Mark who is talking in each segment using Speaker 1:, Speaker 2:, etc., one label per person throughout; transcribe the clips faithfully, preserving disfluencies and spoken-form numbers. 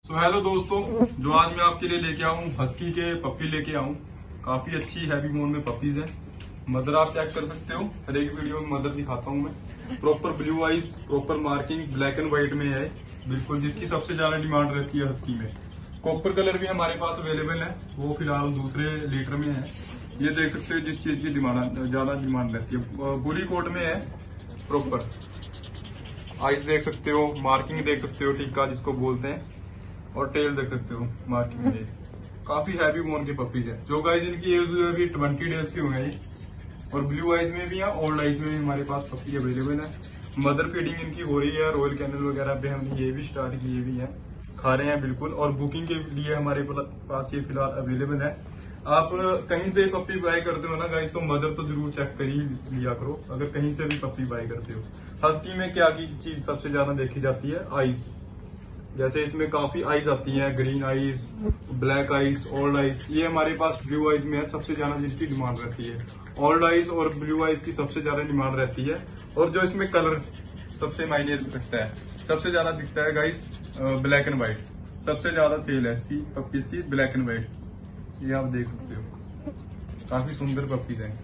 Speaker 1: सो so, hello दोस्तों, जो आज मैं आपके लिए लेके आऊँ हस्की के पप्पी लेके आऊँ। काफी अच्छी हैवी मोन में पपीज है। मदर आप चेक कर सकते हो, हर एक वीडियो में मदर दिखाता हूँ मैं। Proper blue eyes, proper marking, black and white में है बिल्कुल, जिसकी सबसे ज्यादा डिमांड रहती है हस्की में। कॉपर कलर भी हमारे पास अवेलेबल है, वो फिलहाल दूसरे लीटर में है। ये देख सकते हो जिस चीज की डिमांड ज्यादा डिमांड रहती है, बुरी कोट में है। प्रॉपर आइज देख सकते हो, मार्किंग देख सकते हो, टिक्का जिसको बोलते हैं, और टेल देख सकते हो मार्किंग में। काफी हैवी बोन के पपीज है। जो गाइज इनकी एज हुई है अभी ट्वेंटी डेज की हुए हैं, और ब्लू आइज में भी है, ओल्ड आइज में भी हमारे पास पपी अवेलेबल है। मदर फीडिंग इनकी हो रही है, रॉयल कैनल वगैरह पे हमने ये भी स्टार्ट किए भी है, खा रहे हैं बिल्कुल। और बुकिंग के लिए हमारे पास ये फिलहाल अवेलेबल है। आप कहीं से पप्पी बाय करते हो ना गाइस, तो मदर तो जरूर चेक कर ही लिया करो अगर कहीं से भी पप्पी बाय करते हो। हस्की में क्या की चीज सबसे ज्यादा देखी जाती है? आइज। जैसे इसमें काफी आइज आती हैं, green eyes, black eyes, old eyes. ये हमारे पास ब्लू आइज में है सबसे ज्यादा जिनकी डिमांड रहती है। ओल्ड आइज और ब्लू आइज की सबसे ज्यादा डिमांड रहती है। और जो इसमें कलर सबसे मायने रखता है, सबसे ज्यादा दिखता है गाइस ब्लैक एंड व्हाइट। सबसे ज्यादा सेल है इसकी पपीज की ब्लैक एंड व्हाइट। ये आप देख सकते हो, काफी सुंदर पपीज हैं।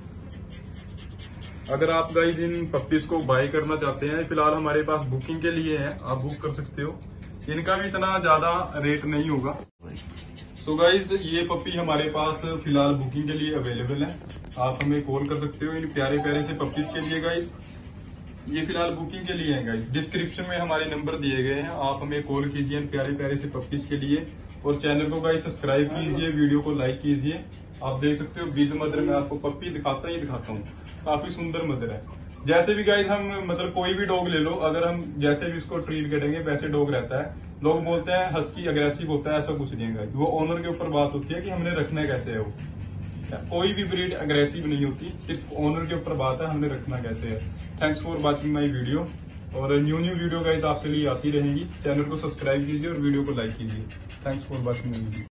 Speaker 1: अगर आप गाइस इन पपीज को बाय करना चाहते हैं, फिलहाल हमारे पास बुकिंग के लिए है, आप बुक कर सकते हो। इनका भी इतना ज्यादा रेट नहीं होगा। सो गाइज ये पपी हमारे पास फिलहाल बुकिंग के लिए अवेलेबल है, आप हमें कॉल कर सकते हो इन प्यारे प्यारे से पपीज के लिए। गाइज ये फिलहाल बुकिंग के लिए है। गाइज डिस्क्रिप्शन में हमारे नंबर दिए गए हैं, आप हमें कॉल कीजिए इन प्यारे प्यारे से पपीज के लिए। और चैनल को गाइज सब्सक्राइब कीजिए, वीडियो को लाइक कीजिए। आप देख सकते हो बिग मदर में आपको पपी दिखाता ही दिखाता हूँ, काफी सुंदर मदर है। जैसे भी गाइज हम मतलब कोई भी डॉग ले लो, अगर हम जैसे भी उसको ट्रीट करेंगे वैसे डॉग रहता है। लोग बोलते हैं हस्की अग्रेसिव होता है, ऐसा कुछ नहीं है गाइज। वो ओनर के ऊपर बात होती है कि हमने रखना कैसे है। वो कोई भी ब्रीड अग्रेसिव नहीं होती, सिर्फ ओनर के ऊपर बात है हमने रखना कैसे है। Thanks for watching my video. और न्यू न्यू वीडियो गाइज आपके लिए आती रहेंगी। चैनल को सब्सक्राइब कीजिए और वीडियो को लाइक कीजिए। Thanks for watching my video.